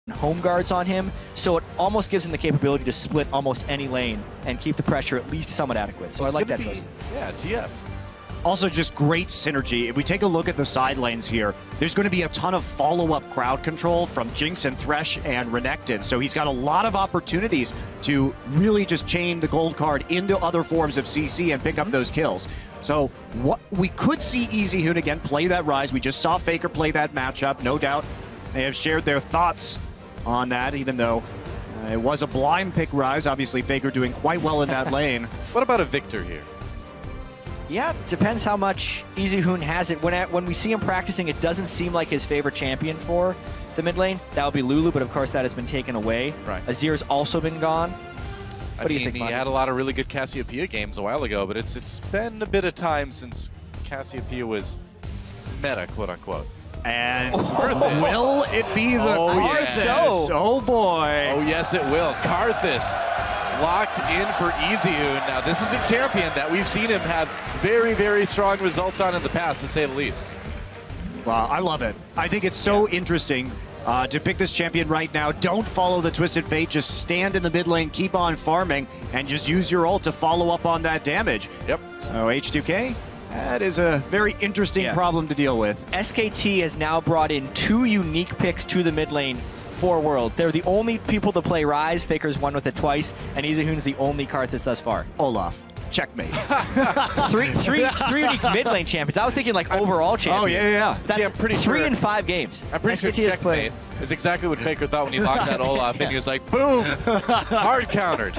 home guards on him, so it almost gives him the capability to split almost any lane and keep the pressure at least somewhat adequate. So I like that choice. Yeah, TF. Also, just great synergy. If we take a look at the side lanes here, there's going to be a ton of follow-up crowd control from Jinx and Thresh and Renekton. So he's got a lot of opportunities to really just chain the gold card into other forms of CC and pick up those kills. So what we could see EasyHoon again play that Ryze. We just saw Faker play that matchup, no doubt. They have shared their thoughts on that, even though it was a blind pick Ryze. Obviously, Faker doing quite well in that lane. What about a Victor here? Yeah, depends how much EasyHoon has it. When we see him practicing, it doesn't seem like his favorite champion for the mid lane. That would be Lulu, but of course that has been taken away. Right. Azir's also been gone. What do you think, he Monty? had a lot of really good Cassiopeia games a while ago, but it's been a bit of time since Cassiopeia was meta, quote unquote. And will it be the Karthus? Yes. Oh boy. Oh yes, it will. Karthus locked in for EasyHoon. Now this is a champion that we've seen him have very, very strong results on in the past, to say the least. Wow, I love it. I think it's so interesting to pick this champion right now. Don't follow the Twisted Fate. Just stand in the mid lane, keep on farming, and just use your ult to follow up on that damage. Yep. So H2K, that is a very interesting problem to deal with. SKT has now brought in 2 unique picks to the mid lane for Worlds. They're the only people to play Ryze. Faker's won with it twice, and EasyHoon's the only Karthus thus far. Olaf, checkmate. three unique mid lane champions. I was thinking like overall champions. Oh, yeah. That's I'm pretty 3 sure. in 5 games. I'm pretty sure checkmate is exactly what Faker thought when he locked that Olaf in. He was like, boom, hard countered.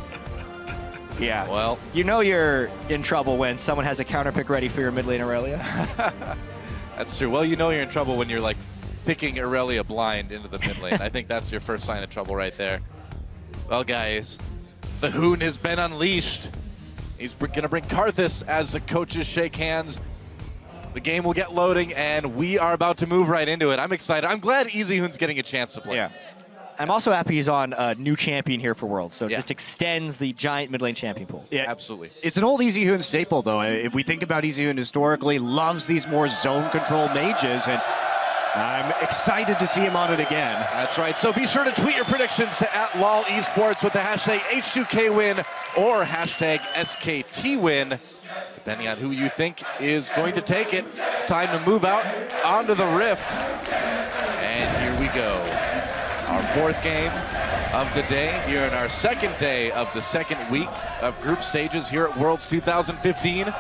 Yeah. Well, you know you're in trouble when someone has a counter pick ready for your mid lane Aurelia. that's true. Well, you know you're in trouble when you're like picking Aurelia blind into the mid lane. I think that's your first sign of trouble right there. Well, guys, the Hoon has been unleashed. He's going to bring Karthus as the coaches shake hands. The game will get loading, and we are about to move right into it. I'm excited. I'm glad EasyHoon's getting a chance to play. Yeah. I'm also happy he's on a new champion here for Worlds, so it just extends the giant mid lane champion pool. Yeah, absolutely. It's an old EasyHoon staple, though. If we think about EasyHoon historically, loves these more zone control mages, and I'm excited to see him on it again. That's right. So be sure to tweet your predictions to @LOLEsports with the hashtag H2KWin or hashtag SKTWin, depending on who you think is going to take it. It's time to move out onto the Rift. And here we go. Our 4th game of the day here in our 2nd day of the 2nd week of group stages here at Worlds 2015.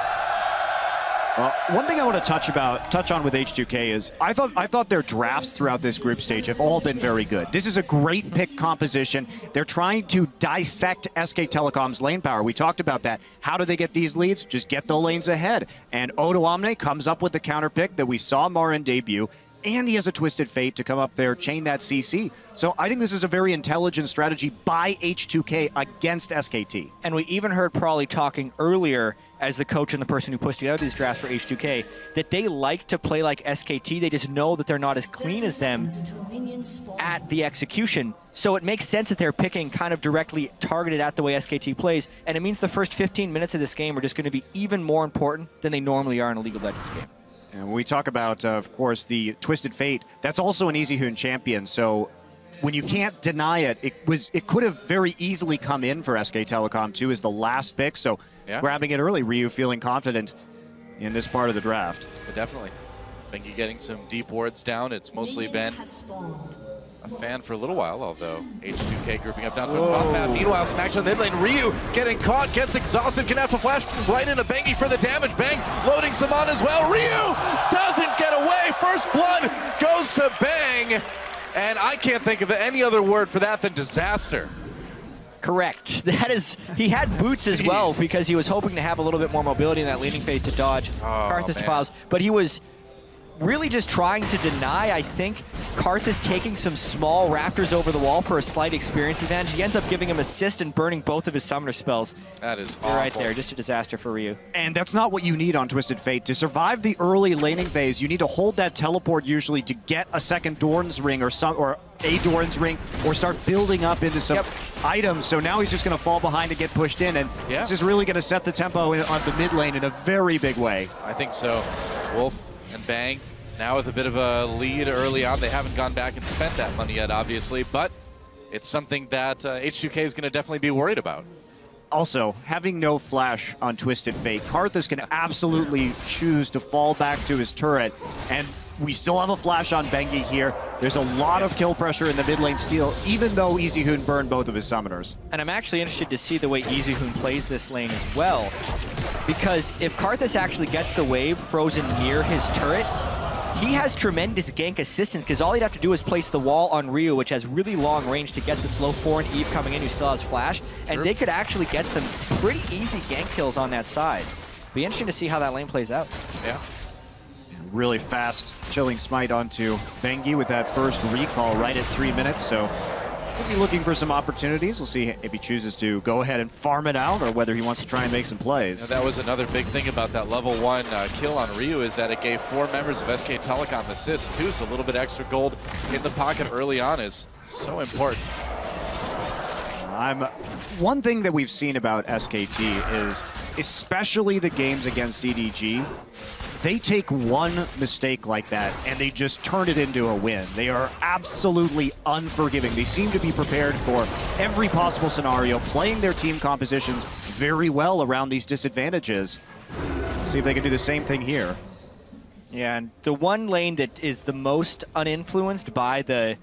One thing I want to touch on with H2K is I thought their drafts throughout this group stage have all been very good. This is a great pick composition. They're trying to dissect SK Telecom's lane power. We talked about that. How do they get these leads? Just get the lanes ahead. And Odo Omne comes up with the counter pick that we saw Marin debut, and he has a Twisted Fate to come up there, chain that CC. So I think this is a very intelligent strategy by H2K against SKT. And we even heard Prawley talking earlier as the coach and the person who pushed together these drafts for H2K, that they like to play like SKT. They just know that they're not as clean as them at the execution. So it makes sense that they're picking kind of directly targeted at the way SKT plays. And it means the first 15 minutes of this game are just going to be even more important than they normally are in a League of Legends game. And when we talk about, of course, the Twisted Fate, that's also an EasyHoon champion. So when you can't deny it, it could have very easily come in for SK Telecom too as the last pick. So grabbing it early, Ryu feeling confident in this part of the draft. But definitely. I think you're getting some deep wards down. It's mostly been a fan for a little while, although H2K grouping up down towards bottom path. Meanwhile, some action on the mid lane. Ryu getting caught, gets exhausted, gonna have to flash right into Bangy for the damage. Bang loading some on as well. Ryu doesn't get away. First blood goes to Bang. And I can't think of any other word for that than disaster. Correct. That is, he had boots as well because he was hoping to have a little bit more mobility in that leading phase to dodge Karthus defiles. But he was really just trying to deny, I think, Karthus taking some small raptors over the wall for a slight experience advantage. He ends up giving him assist and burning both of his summoner spells. That is awful. Right there, just a disaster for Ryu. And that's not what you need on Twisted Fate. To survive the early laning phase, you need to hold that teleport usually to get a second Doran's Ring or a Doran's Ring, or start building up into some items. So now he's just going to fall behind and get pushed in, and this is really going to set the tempo on the mid lane in a very big way. I think so. Wolf and Bang Now with a bit of a lead early on, they haven't gone back and spent that money yet, obviously, but it's something that H2K is going to definitely be worried about. Also, having no flash on Twisted Fate, Karthus can absolutely choose to fall back to his turret, and we still have a flash on Bengi here. There's a lot of kill pressure in the mid lane steal, even though EasyHoon burned both of his summoners. And I'm actually interested to see the way EasyHoon plays this lane as well, because if Karthus actually gets the wave frozen near his turret, he has tremendous gank assistance, because all he'd have to do is place the wall on Ryu, which has really long range to get the slow 4 and Eve coming in, who still has flash, and they could actually get some pretty easy gank kills on that side. Be interesting to see how that lane plays out. Yeah. Really fast chilling smite onto Bengi with that first recall right at 3 minutes, so we'll be looking for some opportunities. We'll see if he chooses to go ahead and farm it out or whether he wants to try and make some plays. And that was another big thing about that level 1 kill on Ryu, is that it gave 4 members of SK Telecom assists too, so a little bit extra gold in the pocket early on is so important. One thing that we've seen about SKT is, especially the games against EDG, they take one mistake like that and they just turn it into a win. They are absolutely unforgiving. They seem to be prepared for every possible scenario, playing their team compositions very well around these disadvantages. See if they can do the same thing here. Yeah, and the one lane that is the most uninfluenced by the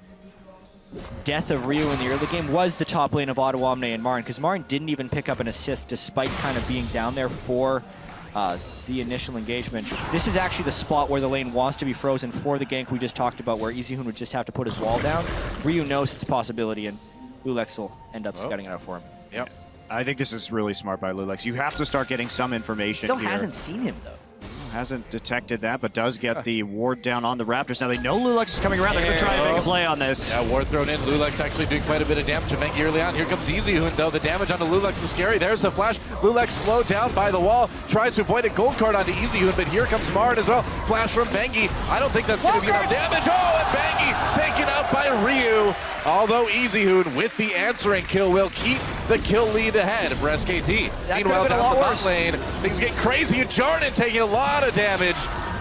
death of Ryu in the early game was the top lane of Ottawamne and Marn, because Marn didn't even pick up an assist despite kind of being down there for the initial engagement. This is actually the spot where the lane wants to be frozen for the gank we just talked about, where EasyHoon would just have to put his wall down. Ryu knows it's a possibility, and Lulex will end up scouting it out for him. Yep. I think this is really smart by Lulex. You have to start getting some information Still here. hasn't seen him, though. Hasn't detected that, but does get the ward down on the Raptors. Now they know Lulex is coming around. They're going to try and make a play on this. Yeah, ward thrown in. Lulex actually doing quite a bit of damage to Bengi early on. Here comes EasyHoon, though. The damage onto Lulex is scary. There's the flash. Lulex slowed down by the wall. Tries to avoid a gold card onto EasyHoon, but here comes Marn as well. Flash from Bengi. I don't think that's going to be enough damage. Oh, and Bengi taken out by Ryu. Although EasyHoon, with the answering kill, will keep the kill lead ahead for SKT. Meanwhile, down the bot lane, things get crazy. And Jarnan taking a lot of damage.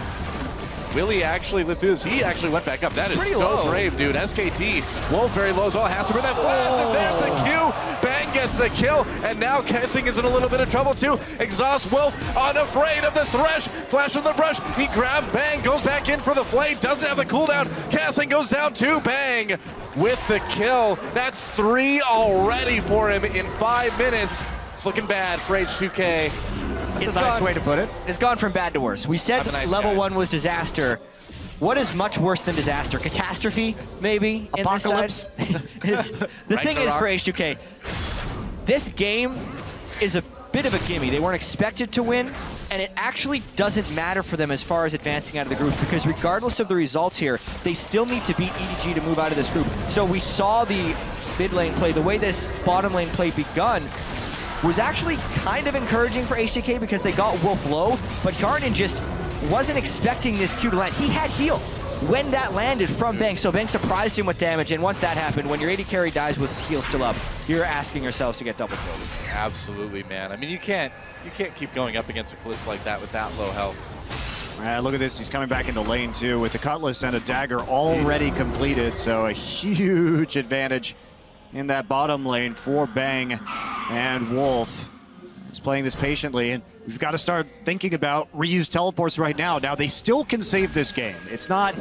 Will he actually live through this? He actually went back up. That is so brave, dude. SKT, Wolf very low as well. Has to bring that flash, and there's the Q. Bang gets the kill, and now Kessing is in a little bit of trouble too. Exhaust Wolf, unafraid of the Thresh. Flash on the brush. He grabs Bang, goes back in for the flame. Doesn't have the cooldown. Kessing goes down to Bang with the kill. That's 3 already for him in 5 minutes. It's looking bad for H2K. That's a nice way to put it. It's gone from bad to worse. We said level 1 was disaster. What is much worse than disaster? Catastrophe, maybe? Apocalypse? The thing is for H2K, this game is a bit of a gimme. They weren't expected to win, and it actually doesn't matter for them as far as advancing out of the group, because regardless of the results here, they still need to beat EDG to move out of this group. So we saw the mid lane play. The way this bottom lane play begun was actually kind of encouraging for H2K because they got Wolf low, but Jarnan just wasn't expecting this Q to land. He had heal when that landed from Bang, so Bang surprised him with damage, and once that happened, when your AD carry dies with heal still up, you're asking yourselves to get double killed. Absolutely, man. I mean, you can't keep going up against a Kalista like that with that low health. Look at this, he's coming back into lane 2 with the Cutlass and a dagger already completed, so a huge advantage in that bottom lane for Bang, and Wolf is playing this patiently, and we've got to start thinking about Ryu's teleports right now. Now they still can save this game. It's not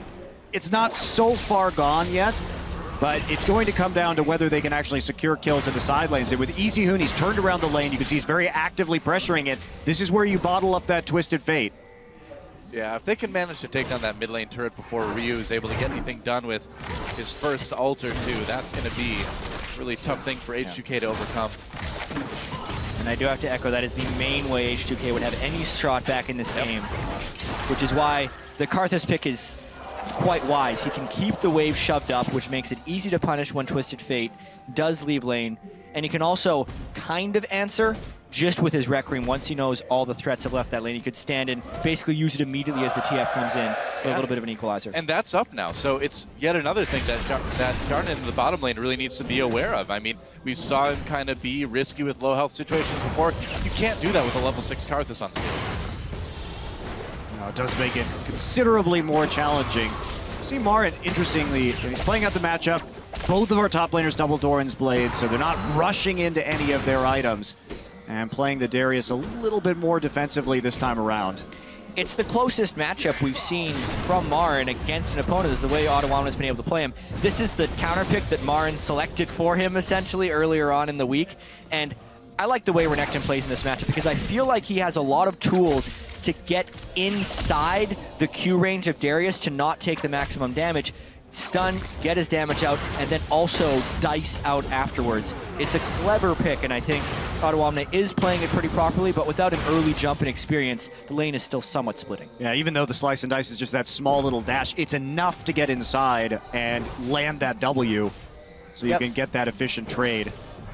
so far gone yet, but it's going to come down to whether they can actually secure kills in the side lanes. And with EasyHoon, he's turned around the lane. You can see he's very actively pressuring it. This is where you bottle up that Twisted Fate. Yeah, if they can manage to take down that mid lane turret before Ryu is able to get anything done with his first ult or two, that's going to be a really tough thing for H2K to overcome. And I do have to echo, that is the main way H2K would have any shot back in this game, which is why the Karthus pick is quite wise. He can keep the wave shoved up, which makes it easy to punish when Twisted Fate does leave lane, and he can also kind of answer just with his Rec Room. Once he knows all the threats have left that lane, he could stand and basically use it immediately as the TF comes in for a little bit of an equalizer. And that's up now, so it's yet another thing that Jarnan in the bottom lane really needs to be aware of. I mean, we saw him kind of be risky with low health situations before. You can't do that with a level 6 Karthus on the field. It does make it considerably more challenging. See Marin, interestingly, he's playing out the matchup. Both of our top laners double Doran's blades, so they're not rushing into any of their items. And playing the Darius a little bit more defensively this time around. It's the closest matchup we've seen from Marin against an opponent, is the way Ottawa has been able to play him. This is the counter pick that Marin selected for him, essentially, earlier on in the week. And I like the way Renekton plays in this matchup because I feel like he has a lot of tools to get inside the Q range of Darius to not take the maximum damage, stun, get his damage out, and then also dice out afterwards. It's a clever pick, and I think Ottawa is playing it pretty properly, but without an early jump and experience, the lane is still somewhat splitting. Yeah, even though the slice and dice is just that small little dash, it's enough to get inside and land that W so you can get that efficient trade.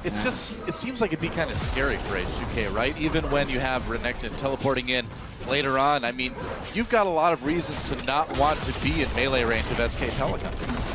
It seems like it'd be kind of scary for H2K, right? Even when you have Renekton teleporting in later on. I mean, you've got a lot of reasons to not want to be in melee range of SK Telecom.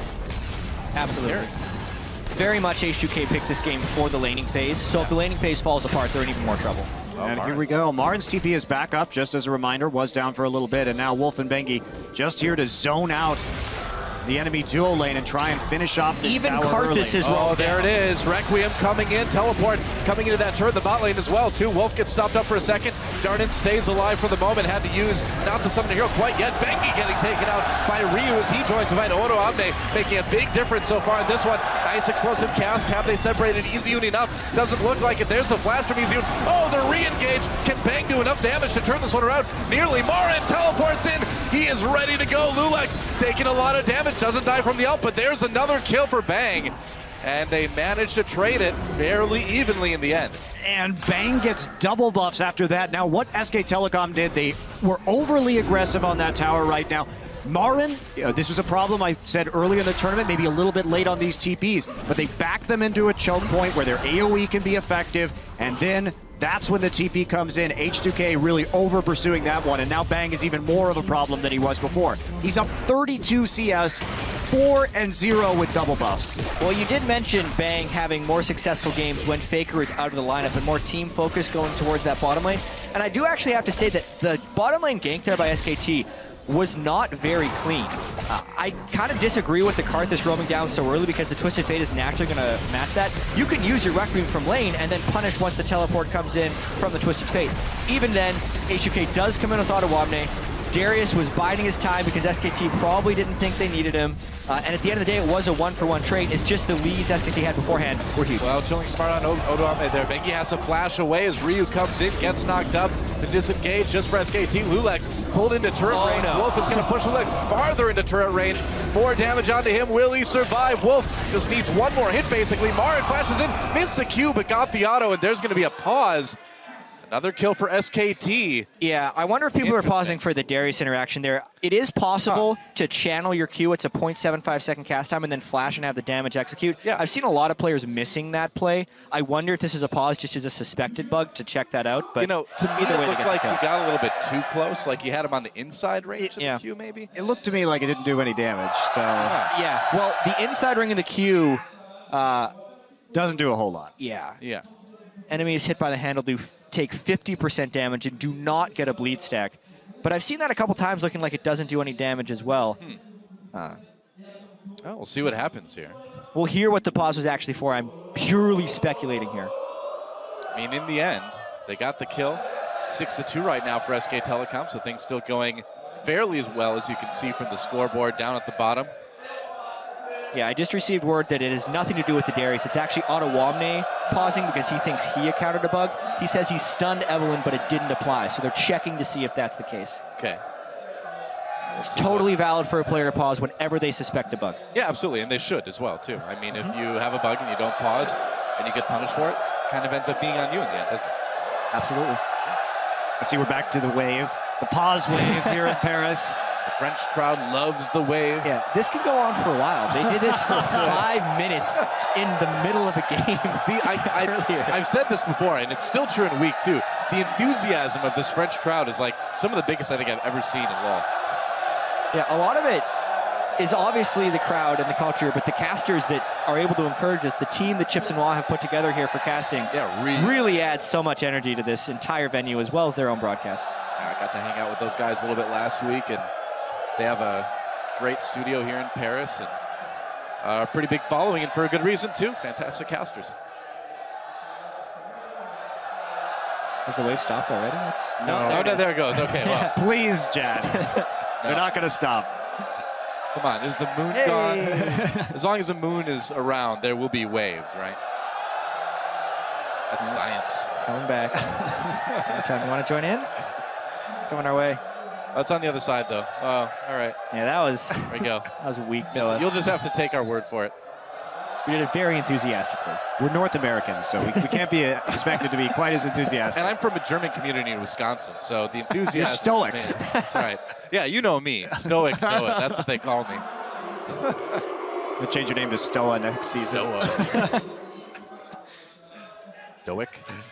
Absolutely. Very much H2K picked this game for the laning phase, so if the laning phase falls apart, they're in even more trouble. And here we go. Marin's TP is back up, just as a reminder, was down for a little bit, and now Wolf and Bengi just here to zone out the enemy duo lane and try and finish off this even tower Karthus early. is rolled there down. it is. Requiem coming in, teleport coming into that turret, the bot lane as well, too. Wolf gets stopped up for a second. Darnan stays alive for the moment, had to use not the summon hero quite yet. Bengi getting taken out by Ryu as he joins the fight. Odo Amne making a big difference so far in this one. Nice explosive cast. Have they separated Easyun enough? Doesn't look like it. There's the flash from Easyun. Oh, they're re-engaged. Can Bang do enough damage to turn this one around? Nearly. Marin teleports in. He is ready to go. Lulax taking a lot of damage. Doesn't die from the ult, but there's another kill for Bang. And they managed to trade it fairly evenly in the end. And Bang gets double buffs after that. Now, what SK Telecom did, they were overly aggressive on that tower right now. Marin, this was a problem I said earlier in the tournament, maybe a little bit late on these TPs, but they back them into a choke point where their AoE can be effective, and then that's when the TP comes in. H2K really over pursuing that one, and now Bang is even more of a problem than he was before. He's up 32 CS, 4-0 with double buffs. Well, you did mention Bang having more successful games when Faker is out of the lineup and more team focus going towards that bottom lane. And I do actually have to say that the bottom lane gank there by SKT was not very clean. I kind of disagree with the Karthus roaming down so early because the Twisted Fate is naturally going to match that. You can use your Requiem from lane and then punish once the teleport comes in from the Twisted Fate. Even then, H2K does come in with Ottawamne. Darius was biding his time because SKT probably didn't think they needed him. And at the end of the day, it was a one-for-one trade. It's just the leads SKT had beforehand were huge. Well, chilling smart on Odoame there. Bengi has to flash away as Ryu comes in, gets knocked up. The disengage just for SKT. Lulax pulled into turret range. No. Wolf is going to push Lulax farther into turret range. 4 damage onto him. Will he survive? Wolf just needs one more hit, basically. Marin flashes in, missed the Q, but got the auto, and there's going to be a pause. Another kill for SKT. Yeah, I wonder if people are pausing for the Darius interaction there. It is possible to channel your Q. It's a 0.75 second cast time and then flash and have the damage execute. Yeah. I've seen a lot of players missing that play. I wonder if this is a pause just as a suspected bug to check that out. But You know, to me, either way, it they looked get like the he kill. got a little bit too close. Like he had him on the inside range of the Q, maybe? It looked to me like it didn't do any damage, so Yeah, well, the inside ring of the Q, doesn't do a whole lot. yeah. Yeah. Enemies hit by the handle do take 50% damage and do not get a bleed stack. But I've seen that a couple times looking like it doesn't do any damage as well. Oh, we'll see what happens here. We'll hear what the pause was actually for. I'm purely speculating here. I mean, in the end, they got the kill. 6-2 right now for SK Telecom, so things still going fairly as well as you can see from the scoreboard down at the bottom. Yeah, I just received word that it has nothing to do with the Darius. It's actually Ottawamne pausing because he thinks he encountered a bug. He says he stunned Evelyn, but it didn't apply, so they're checking to see if that's the case. Okay. It's totally valid for a player to pause whenever they suspect a bug. Yeah, absolutely, and they should as well, too. I mean, if you have a bug and you don't pause and you get punished for it, kind of ends up being on you in the end, doesn't it? Absolutely. I see we're back to the wave, the pause wave here in Paris. The French crowd loves the wave. Yeah, this could go on for a while. They did this for 5 minutes in the middle of a game. I've said this before, and it's still true in week 2. The enthusiasm of this French crowd is like some of the biggest I think I've ever seen in LoL. Yeah, a lot of it is obviously the crowd and the culture, but the casters that are able to encourage us, the team that Chips and Wah have put together here for casting, Yeah, really adds so much energy to this entire venue as well as their own broadcast. I got to hang out with those guys a little bit last week, and they have a great studio here in Paris and a pretty big following, and for a good reason too. Fantastic casters. Has the wave stopped already? No, there it goes. Okay, well. Please, Jad. They're not going to stop. Come on, is the moon gone? As long as the moon is around, there will be waves, right? That's science. It's coming back. Anytime you want to join in? It's coming our way. That's on the other side, though. Oh, all right. Yeah, that was. There we go. That was weak. You'll just have to take our word for it. We did it very enthusiastically. We're North Americans, so we can't be expected to be quite as enthusiastic. And I'm from a German community in Wisconsin, so the enthusiasm. You're stoic. That's right. Yeah, you know me. Stoic Noah. That's what they call me. We'll change your name to Stoa next season. Stoa. Stoic?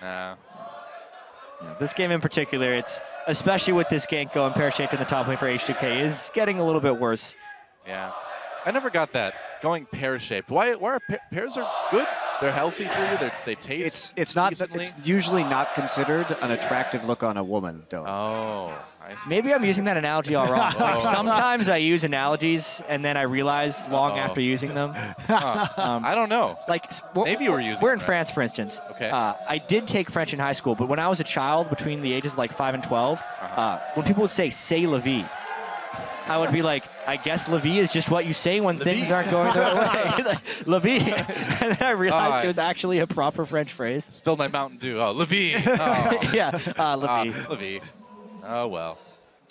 This game in particular, it's especially with this gank going pear-shaped in the top lane for H2K, is getting a little bit worse. Yeah. I never got that. Going pear-shaped. Why are pears are good? They're healthy for you. They taste. It's not. decently? It's usually not considered an attractive look on a woman, though. Oh, I see. Maybe I'm using that analogy all wrong. Like sometimes I use analogies and then I realize long after using them. I don't know. Like Maybe you were using. We're in it, right? France, for instance. Okay. I did take French in high school, but when I was a child, between the ages of like 5 and 12, when people would say "c'est la vie," I would be like, I guess la vie is just what you say when things aren't going the right way. Like, la vie. And then I realized it was actually a proper French phrase. Spilled my Mountain Dew. Oh, Levine. Oh. Yeah, la vie. Levine. Oh, well.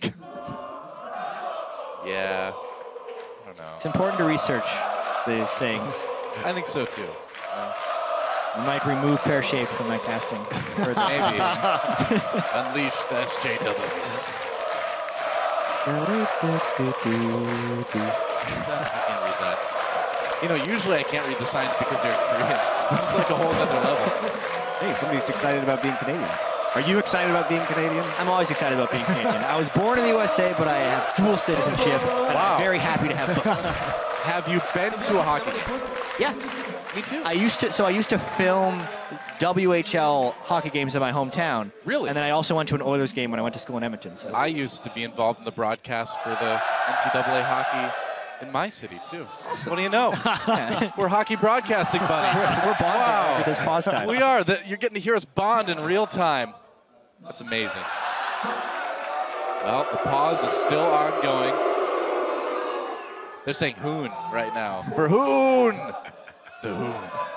Yeah. I don't know. It's important to research these things. I think so, too. I might remove pear-shaped from my casting. Maybe. Unleash the SJWs. I can't read that. You know, usually I can't read the signs because they're in Korean. This is like a whole other level. Hey, somebody's excited about being Canadian. Are you excited about being Canadian? I'm always excited about being Canadian. I was born in the USA, but I have dual citizenship, and I'm very happy to have both. Have you been to a hockey game? Yeah. Me too. I used to film WHL hockey games in my hometown. Really? And then I also went to an Oilers game when I went to school in Edmonton. So. I used to be involved in the broadcast for the NCAA hockey in my city, too. Awesome. What do you know? We're hockey broadcasting, buddy. We're bonding for this pause time. We are. You're getting to hear us bond in real time. That's amazing. Well, the pause is still ongoing. They're saying Hoon right now. For Hoon! The Hoon.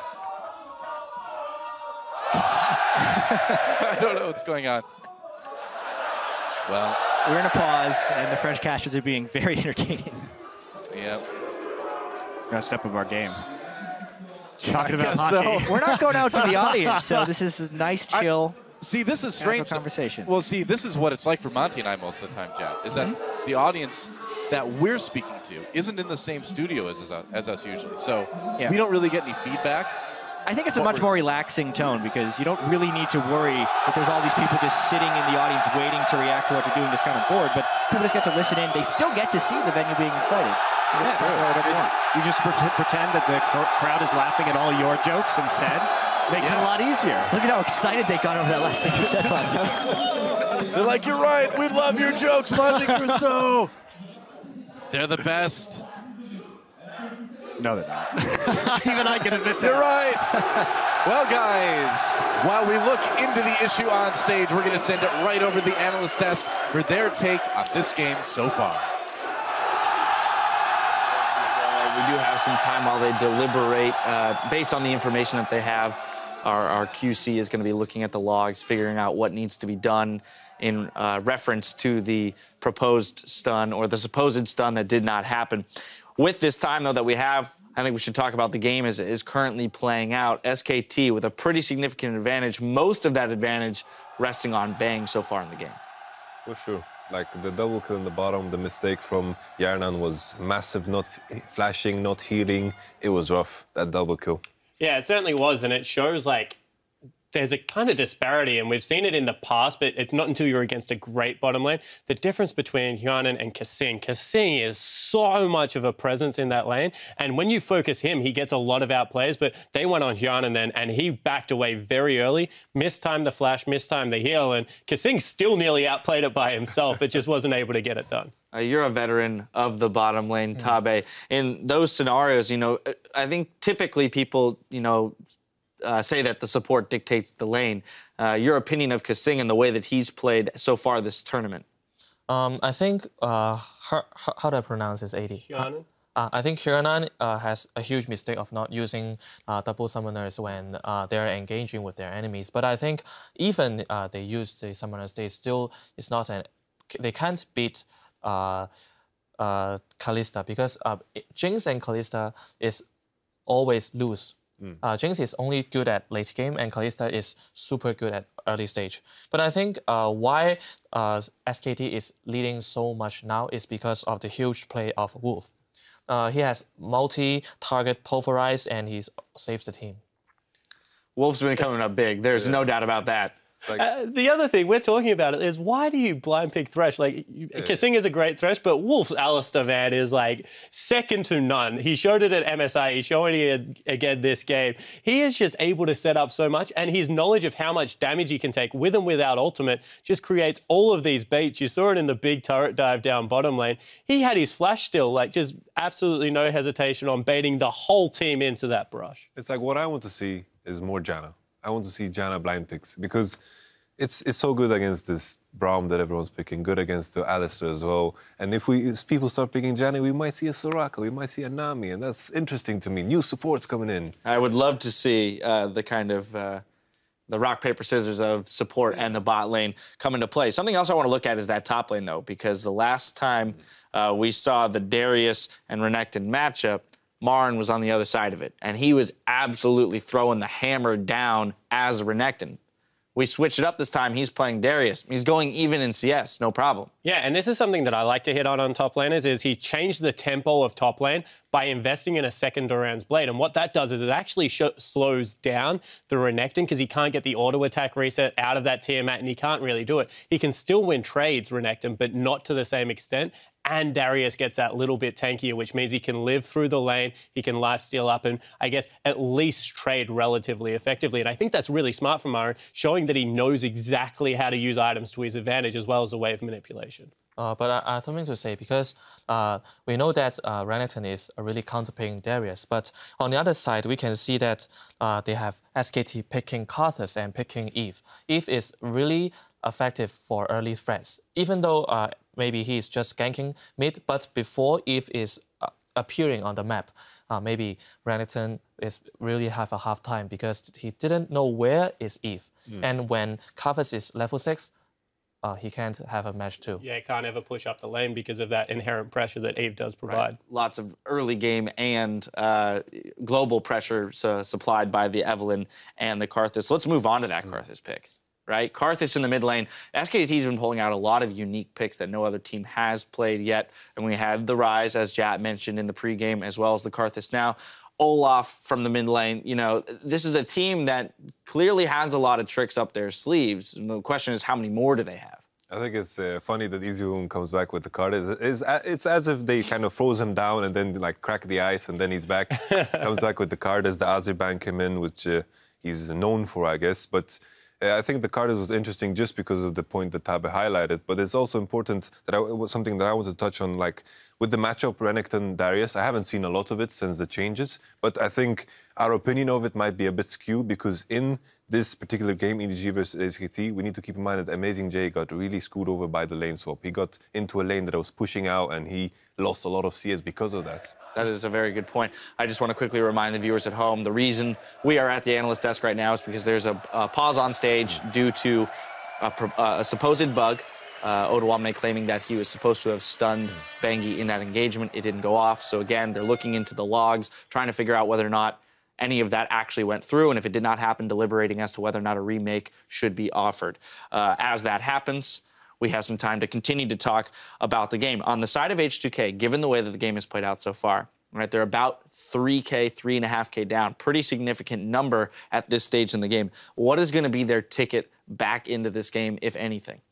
I don't know what's going on. Well, we're in a pause, and the French casters are being very entertaining. Yeah. Got to step up our game. Talking about hockey. So. We're not going out to the audience, so this is a nice, chill. See, this is strange conversation. Well, see, this is what it's like for Monty and I most of the time, Jad, is that the audience that we're speaking to isn't in the same studio as us usually. So we don't really get any feedback. I think it's a much more relaxing tone because you don't really need to worry that there's all these people just sitting in the audience waiting to react to what you're doing, just kind of bored. But people just get to listen in. They still get to see the venue being excited. You just pretend that the crowd is laughing at all your jokes instead. Makes it a lot easier. Look at how excited they got over that last thing you said, Monty. They're like, you're right. We love your jokes, Monty Cristo. They're the best. No, they're not. Even I can admit that. You're right. Well, guys, while we look into the issue on stage, we're going to send it right over the analyst desk for their take on this game so far. We do have some time while they deliberate. Based on the information that they have, our QC is going to be looking at the logs, figuring out what needs to be done in reference to the proposed stun or the supposed stun that did not happen. With this time, though, that we have, I think we should talk about the game as it is currently playing out. SKT with a pretty significant advantage, most of that advantage resting on Bang so far in the game. For sure. Like the double kill in the bottom, the mistake from Yarnan was massive, not flashing, not healing. It was rough, that double kill. Yeah, it certainly was, and it shows like there's a kind of disparity, and we've seen it in the past, but it's not until you're against a great bottom lane. The difference between Hyanan and Kasing is so much of a presence in that lane, and when you focus him, he gets a lot of outplays, but they went on Hyanan then, and he backed away very early, mistimed the flash, mistimed the heal, and Kasing still nearly outplayed it by himself, but just wasn't able to get it done. You're a veteran of the bottom lane, Tabe. In those scenarios, I think typically people, say that the support dictates the lane. Your opinion of Kasing and the way that he's played so far this tournament? I think, how do I pronounce his AD? Hyanan? I think Hyanan has a huge mistake of not using double summoners when they're engaging with their enemies. But I think even they use the summoners, they can't beat Kalista because Jinx and Kalista is always lose. Jinx is only good at late game, and Kalista is super good at early stage. But I think why SKT is leading so much now is because of the huge play of Wolf. He has multi-target pulverize, and he saves the team. Wolf's been coming up big. There's no doubt about that. The other thing we're talking about is why do you blind pick Thresh? Kasing is a great Thresh, but Wolf's Alistar, man, is second to none. He showed it at MSI. He's showing it again this game. He is just able to set up so much, and his knowledge of how much damage he can take with and without ultimate just creates all of these baits. You saw it in the big turret dive down bottom lane. He had his flash still, just absolutely no hesitation on baiting the whole team into that brush. It's what I want to see is more Janna. I want to see Janna blind picks because it's so good against this Braum that everyone's picking, good against the Alistar as well. And if people start picking Janna, we might see a Soraka, we might see a Nami, and that's interesting to me. New supports coming in. I would love to see the kind of the rock, paper, scissors of support and the bot lane come into play. Something else I want to look at is that top lane, though, because the last time we saw the Darius and Renekton matchup, Marn was on the other side of it, and he was absolutely throwing the hammer down as Renekton. We switched it up this time. He's playing Darius. He's going even in CS, no problem. Yeah, and this is something that I like to hit on top laners is he changed the tempo of top lane by investing in a second Doran's Blade. And what that does is it actually slows down the Renekton because he can't get the auto attack reset out of that Tiamat, and he can't really do it. He can still win trades, Renekton, but not to the same extent. And Darius gets that little bit tankier, which means he can live through the lane, he can lifesteal up, and I guess at least trade relatively effectively. And I think that's really smart from Marn, showing that he knows exactly how to use items to his advantage as well as a way of manipulation. But I have something to say because we know that Renekton is really counterpicking Darius. But on the other side, we can see that they have SKT picking Karthus and picking Eve. Eve is really effective for early threats, even though maybe he is just ganking mid. But before Eve is appearing on the map, maybe Renekton is really have a hard time because he didn't know where is Eve. And when Karthus is level 6, he can't have a match too. Yeah, he can't ever push up the lane because of that inherent pressure that Eve does provide. Right. Lots of early game and global pressure supplied by the Evelynn and the Karthus. Let's move on to that Karthus pick. Right? Karthus in the mid lane. SKT's been pulling out a lot of unique picks that no other team has played yet. And we had the Rise, as Jat mentioned in the pregame, as well as the Karthus now. Olaf from the mid lane. This is a team that clearly has a lot of tricks up their sleeves. And the question is, how many more do they have? I think it's funny that EasyWoon comes back with the card. It's as if they kind of froze him down and then crack the ice and then he's back. Comes back with the card as the Azerbaijan came in, which he's known for, I guess. But I think the card was interesting just because of the point that Tabe highlighted. But it's also important that it was something that I want to touch on, with the matchup Renekton-Darius. I haven't seen a lot of it since the changes, but I think our opinion of it might be a bit skewed because in this particular game, EDG versus SKT, we need to keep in mind that Amazing J got really screwed over by the lane swap. He got into a lane that was pushing out and he lost a lot of CS because of that. That is a very good point. I just want to quickly remind the viewers at home, the reason we are at the analyst desk right now is because there's a pause on stage due to a supposed bug. Oduwamne claiming that he was supposed to have stunned Bengi in that engagement. It didn't go off. So again, they're looking into the logs, trying to figure out whether or not any of that actually went through. And if it did not happen, deliberating as to whether or not a remake should be offered. As that happens, we have some time to continue to talk about the game. On the side of H2K, given the way that the game has played out so far, right? They're about 3K, 3.5K down. Pretty significant number at this stage in the game. What is going to be their ticket back into this game, if anything?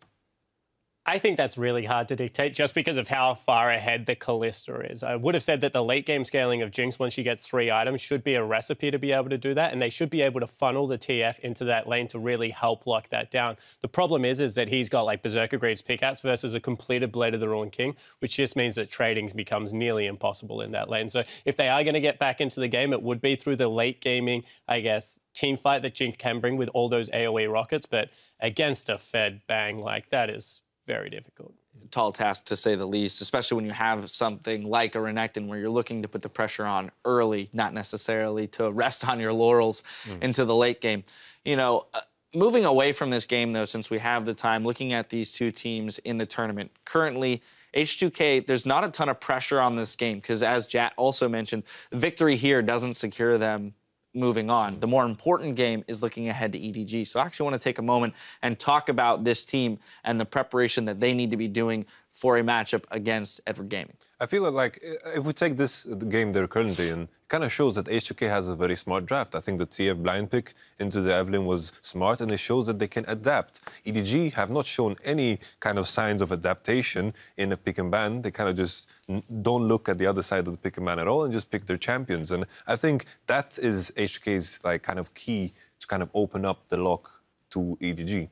I think that's really hard to dictate just because of how far ahead the Kalista is. I would have said that the late game scaling of Jinx once she gets 3 items should be a recipe to be able to do that, and they should be able to funnel the TF into that lane to really help lock that down. The problem is that he's got like Berserker Greaves pickouts versus a completed Blade of the Ruined King, which just means that trading becomes nearly impossible in that lane. So if they are going to get back into the game, it would be through the late gaming, I guess, team fight that Jinx can bring with all those AoE rockets, but against a Fed Bang, like that is very difficult. Tall task, to say the least, especially when you have something like a Renekton where you're looking to put the pressure on early, not necessarily to rest on your laurels into the late game. You know, moving away from this game, though, since we have the time, looking at these two teams in the tournament, currently, H2K, there's not a ton of pressure on this game because, as Jat also mentioned, victory here doesn't secure them moving on. The more important game is looking ahead to EDG. So I actually want to take a moment and talk about this team and the preparation that they need to be doing for a matchup against Edward Gaming. I feel like if we take the game they're currently in, it kind of shows that H2K has a very smart draft. I think the TF blind pick into the Evelynn was smart, and it shows that they can adapt. EDG have not shown any kind of signs of adaptation in a pick and ban. They kind of just don't look at the other side of the pick and ban at all and just pick their champions. And I think that is H2K's like kind of key to kind of open up the lock to EDG.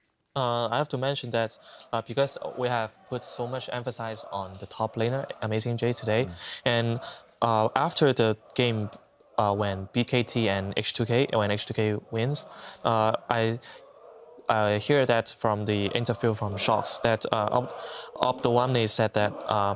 I have to mention that because we have put so much emphasis on the top laner, Amazing J, today, and after the game when BKT and H2K, when H2K wins, I hear that from the interview from Shox that Obdawamne said that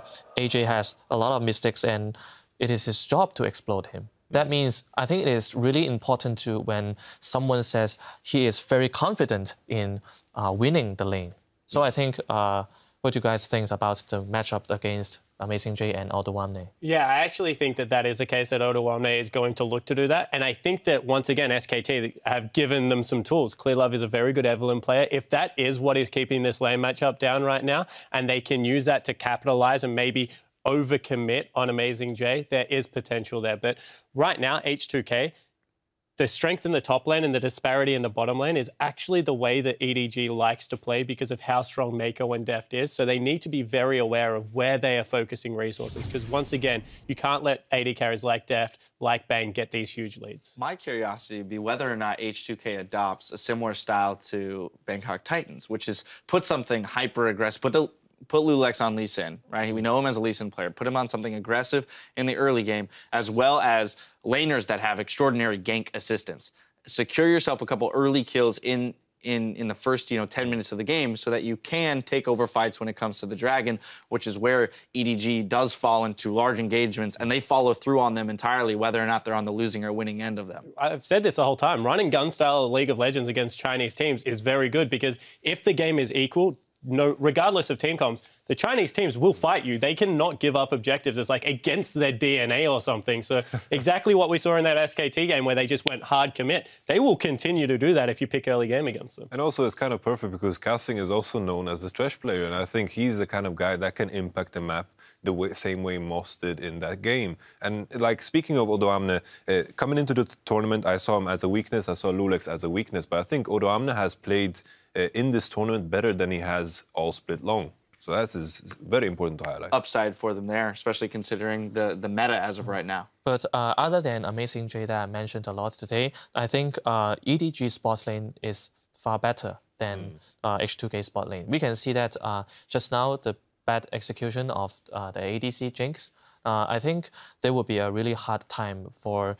AJ has a lot of mistakes and it is his job to exploit him. That means I think it is really important to when someone says he is very confident in winning the lane. So I think what do you guys think about the matchup against Amazing J and Obdawamne? Yeah, I actually think that that is the case, that Obdawamne is going to look to do that. And I think that, once again, SKT have given them some tools. Clearlove is a very good Evelynn player. If that is what is keeping this lane matchup down right now, and they can use that to capitalize and maybe overcommit on Amazing J, there is potential there. But right now, H2K, the strength in the top lane and the disparity in the bottom lane is actually the way that EDG likes to play because of how strong Mako and Deft is. So they need to be very aware of where they are focusing resources because, once again, you can't let AD carries like Deft, like Bang, get these huge leads. My curiosity would be whether or not H2K adopts a similar style to Bangkok Titans, which is put something hyper-aggressive, put Lulex on Lee Sin, right? We know him as a Lee Sin player. Put him on something aggressive in the early game, as well as laners that have extraordinary gank assistance. Secure yourself a couple early kills in the first 10 minutes of the game so that you can take over fights when it comes to the Dragon, which is where EDG does fall into large engagements, and they follow through on them entirely, whether or not they're on the losing or winning end of them. I've said this the whole time. Running gun style League of Legends against Chinese teams is very good because if the game is equal, regardless of team comps, the Chinese teams will fight you. They cannot give up objectives. It's like against their DNA or something. So exactly what we saw in that SKT game where they just went hard commit. They will continue to do that if you pick early game against them. And also it's kind of perfect because Casting is also known as the trash player. And I think he's the kind of guy that can impact the map the same way Moss did in that game. And like speaking of Obdawamne, coming into the tournament, I saw him as a weakness. I saw Lulex as a weakness. But I think Obdawamne has played in this tournament better than he has all split long. So that is very important to highlight. Upside for them there, especially considering the meta as of right now. But other than Amazing J that I mentioned a lot today, I think EDG's bot lane is far better than H2K's bot lane. We can see that just now the bad execution of the ADC Jinx. I think there will be a really hard time for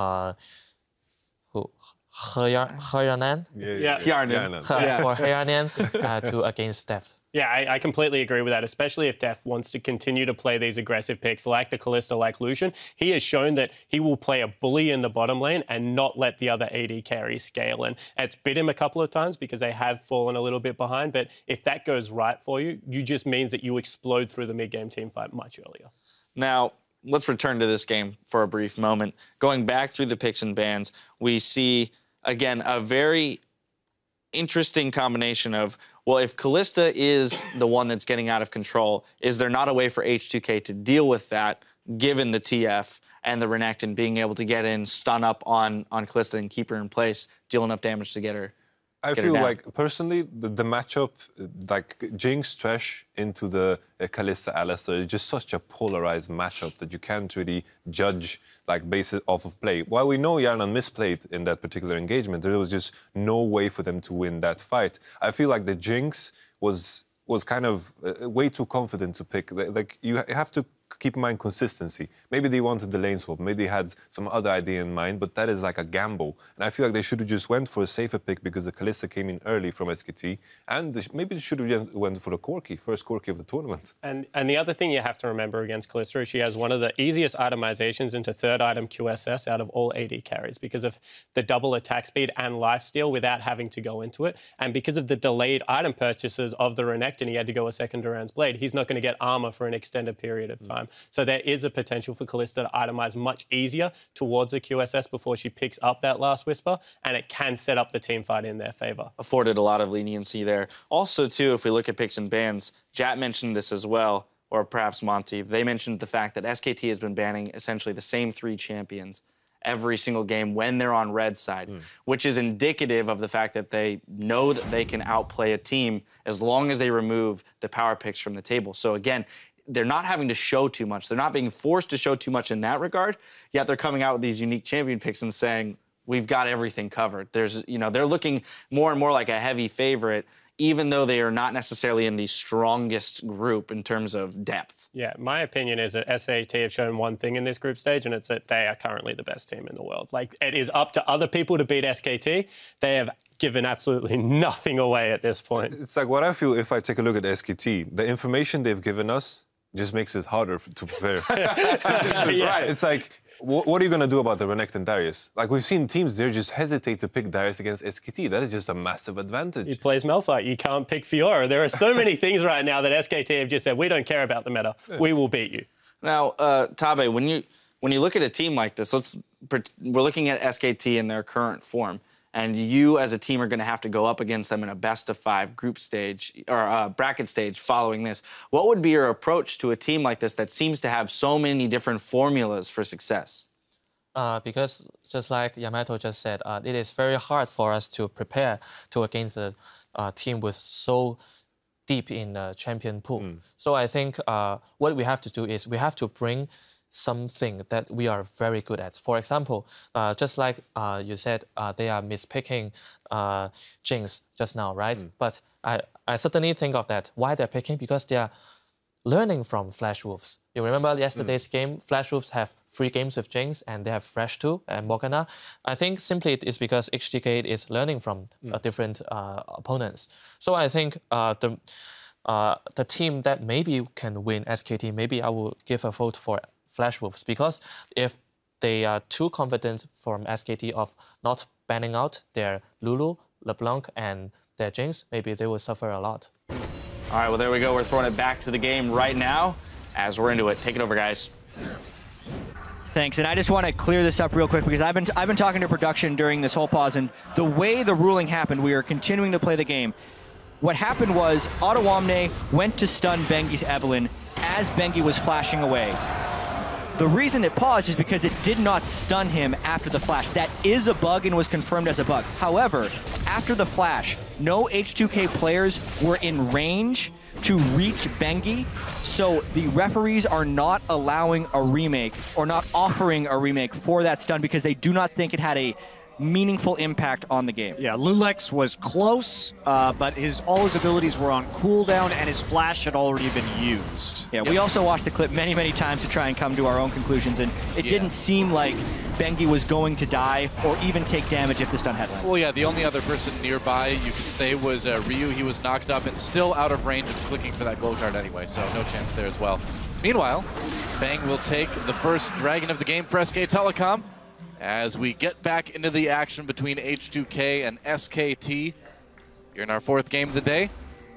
Hyanan? For Hyanan to against Deft. Yeah, I completely agree with that, especially if Deft wants to continue to play these aggressive picks like the Kalista, like Lucian. He has shown that he will play a bully in the bottom lane and not let the other AD carry scale. And it's bit him a couple of times because they have fallen a little bit behind. But if that goes right for you, you just means that you explode through the mid-game team fight much earlier. Now, let's return to this game for a brief moment. Going back through the picks and bans, we see, again, a very interesting combination of, well, if Kalista is the one that's getting out of control, is there not a way for H2K to deal with that given the TF and the Renekton being able to get in, stun up on Kalista and keep her in place, deal enough damage to get her. I feel like, personally, the matchup, like Jinx, Thresh into the Kalista, Alistar, is just such a polarized matchup that you can't really judge, like, based off of play. While we know Yarnan misplayed in that particular engagement, there was just no way for them to win that fight. I feel like the Jinx was kind of way too confident to pick. Like, you have to keep in mind consistency. Maybe they wanted the lane swap, maybe they had some other idea in mind, but that is like a gamble. And I feel like they should have just went for a safer pick because the Kalista came in early from SKT, and maybe they should have went for the Corki, first Corki of the tournament. And the other thing you have to remember against Kalista is she has one of the easiest itemizations into third item QSS out of all AD carries because of the double attack speed and lifesteal without having to go into it. And because of the delayed item purchases of the Renekton, he had to go a second Duran's Blade. He's not going to get armor for an extended period of time. So there is a potential for Kalista to itemize much easier towards a QSS before she picks up that last Whisper, and it can set up the team fight in their favor. Afforded a lot of leniency there. Also, too, if we look at picks and bans, Jat mentioned this as well, or perhaps Monty. They mentioned the fact that SKT has been banning essentially the same 3 champions every single game when they're on red side, which is indicative of the fact that they know that they can outplay a team as long as they remove the power picks from the table. So again, they're not having to show too much. They're not being forced to show too much in that regard, yet they're coming out with these unique champion picks and saying, we've got everything covered. There's, you know, they're looking more and more like a heavy favorite, even though they are not necessarily in the strongest group in terms of depth. Yeah, my opinion is that SAT have shown one thing in this group stage, and it's that they are currently the best team in the world. Like, it is up to other people to beat SKT. They have given absolutely nothing away at this point. It's like what I feel if I take a look at SKT, the information they've given us just makes it harder to prepare. It's like, what are you going to do about the Renekton Darius? Like, we've seen teams there just hesitate to pick Darius against SKT. That is just a massive advantage. He plays Malphite. You can't pick Fiora. There are so many things right now that SKT have just said, we don't care about the meta. Yeah. We will beat you. Now, Tabe, when you look at a team like this, we're looking at SKT in their current form, and you as a team are going to have to go up against them in a best-of-5 group stage or bracket stage following this. What would be your approach to a team like this that seems to have so many different formulas for success? Because just like Yamato just said, it is very hard for us to prepare against a team with so deep in the champion pool. So I think what we have to do is we have to bring something that we are very good at. For example, just like you said, they are mispicking Jinx just now, right? But I certainly think of that. Why they're picking? Because they are learning from Flash Wolves. You remember yesterday's game? Flash Wolves have 3 games with Jinx, and they have Thresh too, and Morgana. I think simply it is because H2K is learning from different opponents. So I think the team that maybe can win SKT, maybe I will give a vote for Flash Wolves, because if they are too confident from SKT of not banning out their Lulu, LeBlanc, and their Jinx, maybe they will suffer a lot. All right, well, there we go. We're throwing it back to the game right now as we're into it. Take it over, guys. Thanks, and I just want to clear this up real quick because I've been talking to production during this whole pause, and the way the ruling happened, we are continuing to play the game. What happened was Ottawamne went to stun Bengi's Evelynn as Bengi was flashing away. The reason it paused is because it did not stun him after the flash. That is a bug and was confirmed as a bug. However, after the flash, no H2K players were in range to reach Bengi, so the referees are not allowing a remake or not offering a remake for that stun because they do not think it had a meaningful impact on the game. Yeah, Lulex was close, but all his abilities were on cooldown and his flash had already been used. Yeah, we also watched the clip many, many times to try and come to our own conclusions, and it didn't seem like Bengi was going to die or even take damage if the stun had landed. Well, yeah, the only other person nearby you could say was Ryu. He was knocked up and still out of range of clicking for that glow card anyway, so no chance there as well. Meanwhile, Bang will take the first dragon of the game for SK Telecom as we get back into the action between H2K and SKT. Here in our 4th game of the day.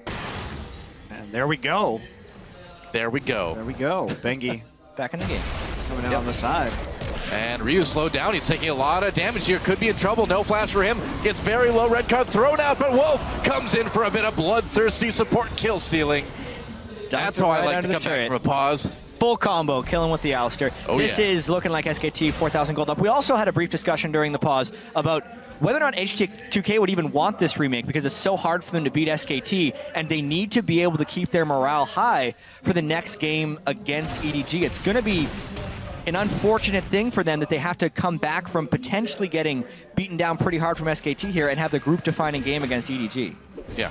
And there we go. There we go. There we go. Bengi back in the game. Coming out on the side. And Ryu slowed down. He's taking a lot of damage here. Could be in trouble. No flash for him. Gets very low. Red card thrown out, but Wolf comes in for a bit of bloodthirsty support kill stealing. That's how I like to come back from a pause. Full combo, killing with the Alistair. This is looking like SKT 4,000 gold up. We also had a brief discussion during the pause about whether or not H2K would even want this remake because it's so hard for them to beat SKT, and they need to be able to keep their morale high for the next game against EDG. It's going to be an unfortunate thing for them that they have to come back from potentially getting beaten down pretty hard from SKT here and have the group-defining game against EDG. Yeah.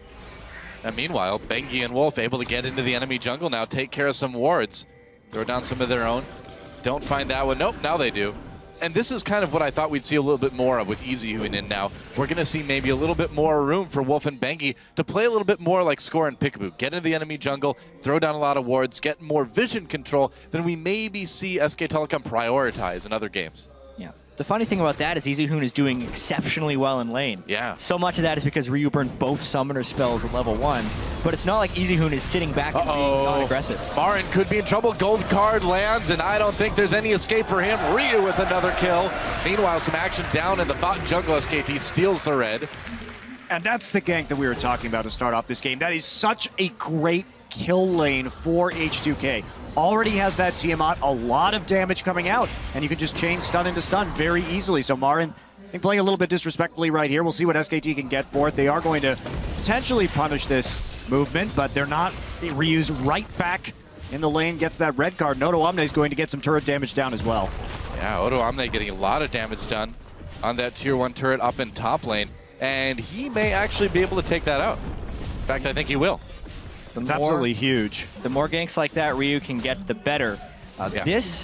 And meanwhile, Bengi and Wolf able to get into the enemy jungle now, take care of some wards, throw down some of their own. Don't find that one. Nope, now they do. And this is kind of what I thought we'd see a little bit more of with EasyHoon in now. We're going to see maybe a little bit more room for Wolf and Bengi to play a little bit more like Score and Peekaboo. Get into the enemy jungle, throw down a lot of wards, get more vision control than we maybe see SK Telecom prioritize in other games. Yeah. The funny thing about that is EasyHoon is doing exceptionally well in lane. Yeah. So much of that is because Ryu burned both summoner spells at level 1, but it's not like EasyHoon is sitting back and being non-aggressive. Marin could be in trouble. Gold card lands, and I don't think there's any escape for him. Ryu with another kill. Meanwhile, some action down in the bot jungle. SKT steals the red. And that's the gank that we were talking about to start off this game. That is such a great kill lane for H2K. Already has that Tiamat, a lot of damage coming out, and you can just chain stun into stun very easily. So Marin, I think, playing a little bit disrespectfully right here. We'll see what SKT can get for it. They are going to potentially punish this movement, but they're not. Ryu's right back in the lane, gets that red card. Noto Omne is going to get some turret damage down as well. Yeah, Odo Omne getting a lot of damage done on that tier 1 turret up in top lane, and he may actually be able to take that out. In fact, I think he will. It's absolutely huge. The more ganks like that Ryu can get, the better. This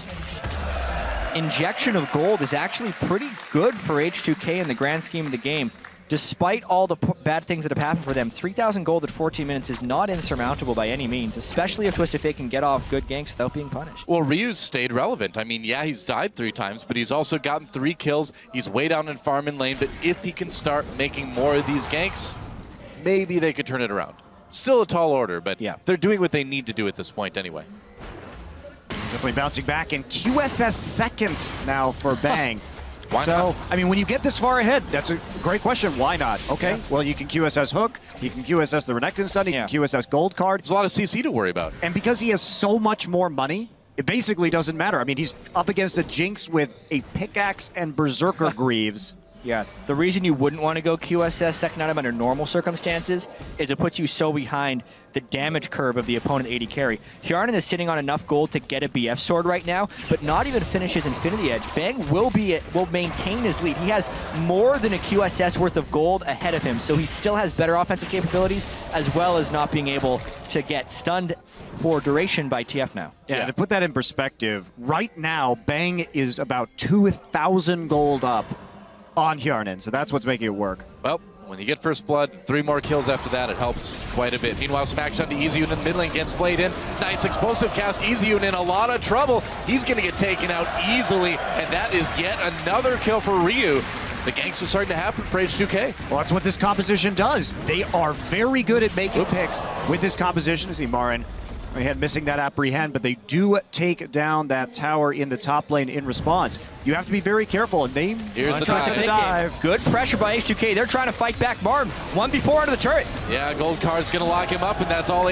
injection of gold is actually pretty good for H2K in the grand scheme of the game. Despite all the bad things that have happened for them, 3,000 gold at 14 minutes is not insurmountable by any means, especially if Twisted Fate can get off good ganks without being punished. Well, Ryu's stayed relevant. I mean, yeah, he's died 3 times, but he's also gotten 3 kills. He's way down in farm and lane, but if he can start making more of these ganks, maybe they could turn it around. Still a tall order, but yeah, they're doing what they need to do at this point anyway. Definitely bouncing back, and QSS second now for Bang. Why not? I mean, when you get this far ahead, that's a great question. Why not? Okay, well, you can QSS Hook, you can QSS the Renekton stun, you can QSS Gold card. There's a lot of CC to worry about. And because he has so much more money, it basically doesn't matter. I mean, he's up against a Jinx with a pickaxe and Berserker Greaves. Yeah, the reason you wouldn't want to go QSS second item under normal circumstances is it puts you so behind the damage curve of the opponent AD carry. Hjarnan is sitting on enough gold to get a BF sword right now, but not even finish his Infinity Edge. Bang will maintain his lead. He has more than a QSS worth of gold ahead of him, so he still has better offensive capabilities as well as not being able to get stunned for duration by TF now. Yeah, to put that in perspective, right now, Bang is about 2,000 gold up on Hjarnan, so that's what's making it work. Well, when you get first blood, 3 more kills after that, it helps quite a bit. Meanwhile, some action to EasyHoon in the mid lane, gets flayed in. Nice explosive cast. EasyHoon in a lot of trouble. He's going to get taken out easily, and that is yet another kill for Ryu. The ganks are starting to happen for H2K. Well, that's what this composition does. They are very good at making picks with this composition. See Marin ahead missing that apprehend, but they do take down that tower in the top lane in response. You have to be very careful, and they Here's the dive. Good pressure by H2K. They're trying to fight back Martin. 1v4 under the turret. Yeah, gold card's going to lock him up, and that's all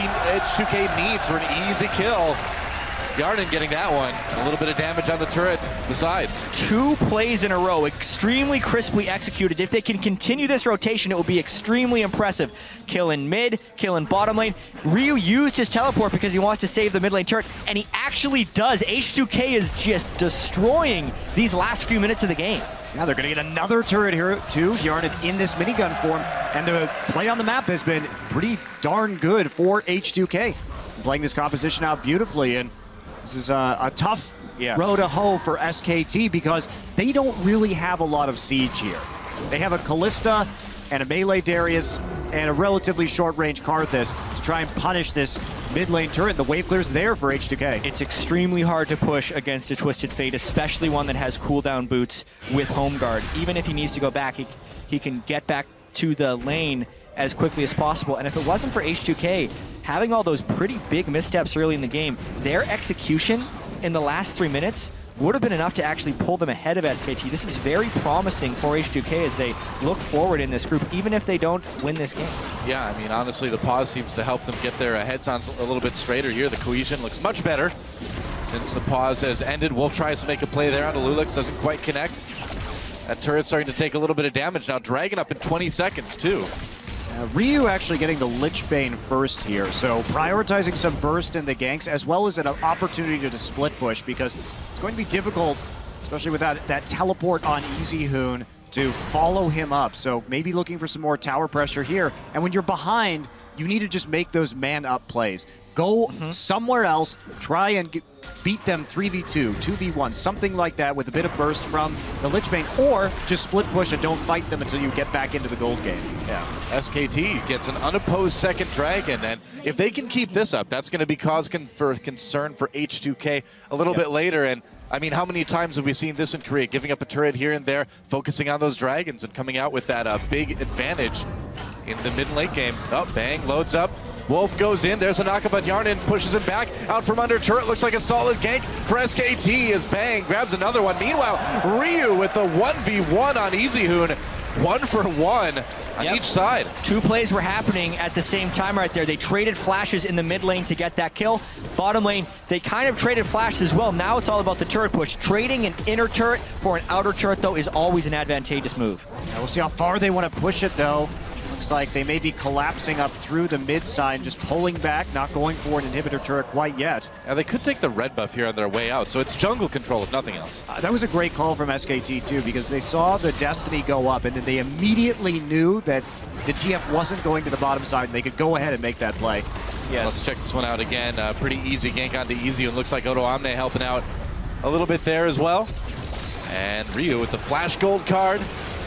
H2K needs for an easy kill. Hjarnan getting that one. A little bit of damage on the turret besides. 2 plays in a row, extremely crisply executed. If they can continue this rotation, it will be extremely impressive. Kill in mid, kill in bottom lane. Ryu used his teleport because he wants to save the mid lane turret, and he actually does. H2K is just destroying these last few minutes of the game. Yeah, they're going to get another turret here too, Hjarnan in this minigun form, and the play on the map has been pretty darn good for H2K. Playing this composition out beautifully, and this is a tough road to hoe for SKT because they don't really have a lot of siege here. They have a Callista and a melee Darius and a relatively short-range Karthus to try and punish this mid lane turret. The wave clear's there for H2K. It's extremely hard to push against a Twisted Fate, especially one that has cooldown boots with home guard. Even if he needs to go back, he can get back to the lane as quickly as possible. And if it wasn't for H2K having all those pretty big missteps early in the game, their execution in the last 3 minutes would have been enough to actually pull them ahead of SKT. This is very promising for H2K as they look forward in this group, even if they don't win this game. Yeah, I mean, honestly, the pause seems to help them get their heads on a little bit straighter here. The cohesion looks much better since the pause has ended. Wolf tries to make a play there on the Lulix, doesn't quite connect. That turret's starting to take a little bit of damage now. Dragon up in 20 seconds, too. Ryu actually getting the Lich Bane first here, so prioritizing some burst in the ganks as well as an opportunity to split push, because it's going to be difficult, especially with that teleport on Easy Hoon, to follow him up. So maybe looking for some more tower pressure here. And when you're behind, you need to just make those man-up plays. Go somewhere else, try and beat them 3v2, 2v1, something like that with a bit of burst from the Lich Bane, or just split push and don't fight them until you get back into the gold game. Yeah, SKT gets an unopposed second dragon, and if they can keep this up, that's going to be cause for concern for H2K a little bit later. And I mean, how many times have we seen this in Korea, giving up a turret here and there, focusing on those dragons and coming out with that big advantage in the mid and late game. Oh, Bang loads up. Wolf goes in, there's a knockup on Yarn and pushes him back. Out from under turret, looks like a solid gank for SKT as Bang grabs another one. Meanwhile, Ryu with the 1v1 on Easy Hoon. 1 for 1 on each side. 2 plays were happening at the same time right there. They traded flashes in the mid lane to get that kill. Bottom lane, they kind of traded flashes as well. Now it's all about the turret push. Trading an inner turret for an outer turret, though, is always an advantageous move. Yeah, we'll see how far they want to push it, though. Looks like they may be collapsing up through the mid side, just pulling back, not going for an inhibitor turret quite yet. Yeah, they could take the red buff here on their way out, so it's jungle control if nothing else. That was a great call from SKT too, because they saw the Destiny go up and then they immediately knew that the TF wasn't going to the bottom side and they could go ahead and make that play. Yeah, let's check this one out again. Pretty easy gank onto Easy, and looks like Odo Omne helping out a little bit there as well. And Ryu with the flash gold card.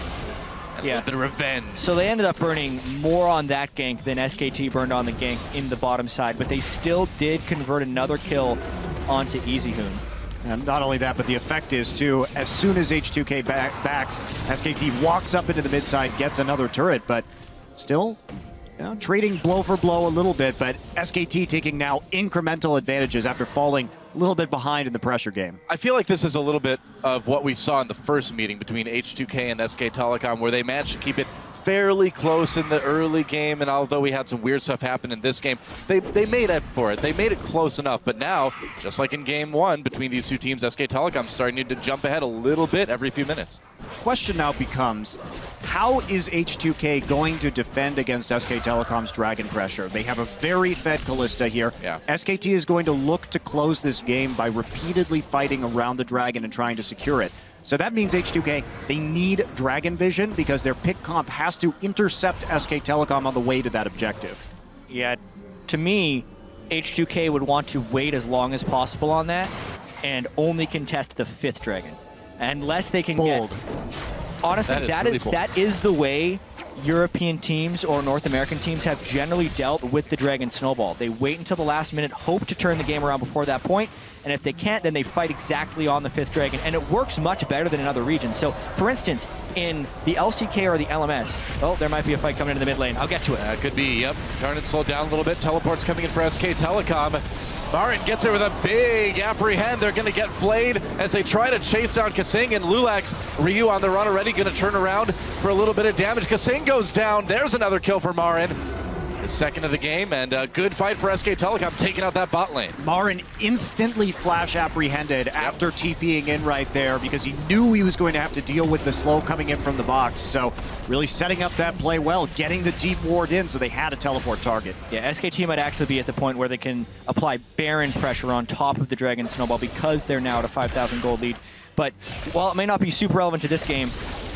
A little bit of revenge. So they ended up burning more on that gank than SKT burned on the gank in the bottom side, but they still did convert another kill onto Easy Hoon. And not only that, but the effect is too, as soon as H2K backs, SKT walks up into the mid side, gets another turret, but still trading blow for blow a little bit, but SKT taking now incremental advantages after falling a little bit behind in the pressure game. I feel like this is a little bit of what we saw in the first meeting between H2K and SK Telecom, where they managed to keep it fairly close in the early game, and although we had some weird stuff happen in this game, they made up for it. They made it close enough, but now, just like in game 1 between these two teams, SK Telecom starting to jump ahead a little bit every few minutes. Question now becomes, how is H2K going to defend against SK Telecom's Dragon pressure? They have a very fed Kalista here. Yeah. SKT is going to look to close this game by repeatedly fighting around the Dragon and trying to secure it. So that means H2K, they need Dragon Vision because their pick comp has to intercept SK Telecom on the way to that objective. Yeah, to me, H2K would want to wait as long as possible on that and only contest the 5th Dragon. Unless they can Bold. get... Honestly, that is the way European teams or North American teams have generally dealt with the Dragon Snowball. They wait until the last minute, hope to turn the game around before that point, and if they can't, then they fight exactly on the 5th Dragon, and it works much better than in other regions. So, for instance, in the LCK or the LMS, oh, there might be a fight coming into the mid lane. I'll get to it. Could be, yep. Tarnit slowed down a little bit. Teleport's coming in for SK Telecom. Marin gets it with a big apprehend. They're going to get flayed as they try to chase down Kasing and Lulax. Ryu on the run already, going to turn around for a little bit of damage. Kasing goes down. There's another kill for Marin. The second of the game, and a good fight for SK Telecom taking out that bot lane. Marin instantly flash apprehended after TPing in right there because he knew he was going to have to deal with the slow coming in from the box. So really setting up that play well, getting the deep ward in so they had a teleport target. Yeah, SKT might actually be at the point where they can apply Baron pressure on top of the Dragon Snowball because they're now at a 5,000 gold lead. But while it may not be super relevant to this game,